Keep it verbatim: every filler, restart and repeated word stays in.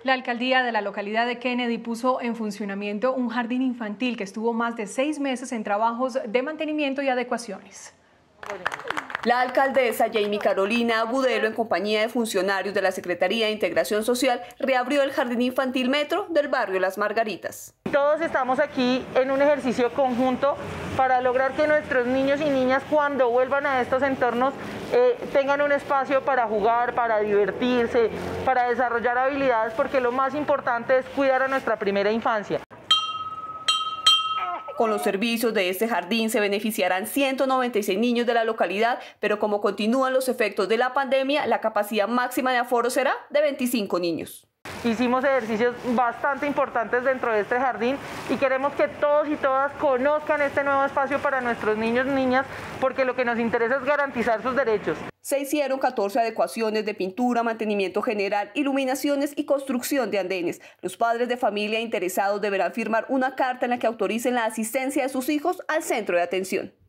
La alcaldía de la localidad de Kennedy puso en funcionamiento un jardín infantil que estuvo más de seis meses en trabajos de mantenimiento y adecuaciones. La alcaldesa Jamie Carolina Agudelo, en compañía de funcionarios de la Secretaría de Integración Social, reabrió el Jardín Infantil Metro del barrio Las Margaritas. Todos estamos aquí en un ejercicio conjunto para lograr que nuestros niños y niñas, cuando vuelvan a estos entornos, eh, tengan un espacio para jugar, para divertirse, para desarrollar habilidades, porque lo más importante es cuidar a nuestra primera infancia. Con los servicios de este jardín se beneficiarán ciento noventa y seis niños de la localidad, pero como continúan los efectos de la pandemia, la capacidad máxima de aforo será de veinticinco niños. Hicimos ejercicios bastante importantes dentro de este jardín y queremos que todos y todas conozcan este nuevo espacio para nuestros niños y niñas, porque lo que nos interesa es garantizar sus derechos. Se hicieron catorce adecuaciones de pintura, mantenimiento general, iluminaciones y construcción de andenes. Los padres de familia interesados deberán firmar una carta en la que autoricen la asistencia de sus hijos al centro de atención.